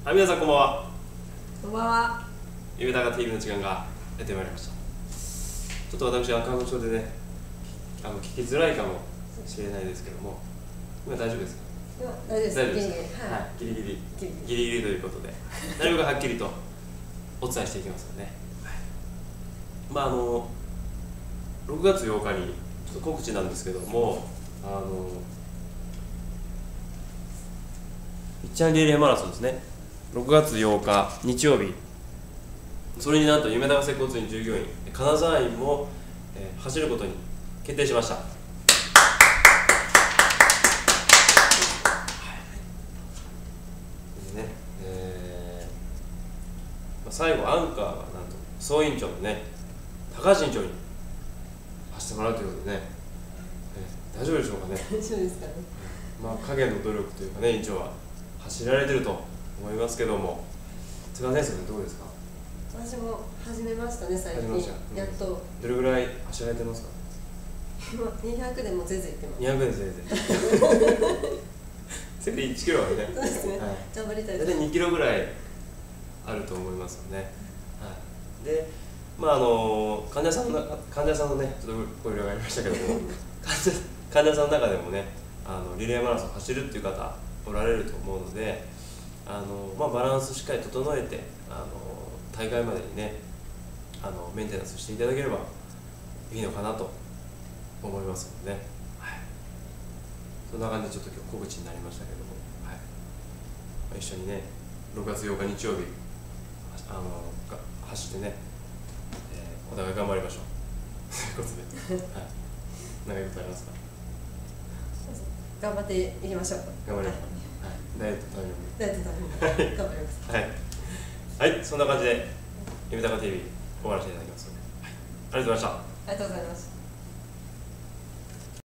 はい、皆さんこんばんは。 こんばんは。 ゆめたか TV の時間がやってまいりました。ちょっと私は花粉症でね、聞きづらいかもしれないですけども、今大丈夫ですか？ 大丈夫です。 大丈夫ですか？ はい、 ギリギリということで、なるべくはっきりとお伝えしていきますので、ね。はい、6月8日にちょっと告知なんですけども、いっちゃんリレーマラソンですね。6月8日日曜日、それになんと夢高接骨院従業員金沢院も、走ることに決定しました。最後アンカーがなんと総院長のね高橋院長に走ってもらうということでね、大丈夫でしょうかね。 大丈夫ですかね。 影の努力というかね、院長は走られてると思いますけども、菅先生どうですか？ 私も始めましたね、最近。やっと。 どれぐらい走られてますか ？200でも全然いってます。 200で全然。せめて1キロはね。 そうですね。頑張りたいです。 大体2キロぐらいあると思いますよね。はい。で、患者さんのね、ちょっとご依頼がありましたけども、患者さんの中でもね、リレーマラソン走るっていう方おられると思うので、バランスしっかり整えて、大会までにね、メンテナンスしていただければいいのかなと思いますので、ね。はい。そんな感じでちょっと今日告知になりましたけども、はい。一緒にね、6月8日日曜日、走ってね、お互い頑張りましょう。ということで、はい。何か言うことありますか？ 頑張っていきましょう。 頑張りましょう。はい。ダイエットために。 ダイエットために。頑張ります。 はい。はい、そんな感じで、ゆめたか TV 終わらせていただきますので、はい。ありがとうございました。 ありがとうございました。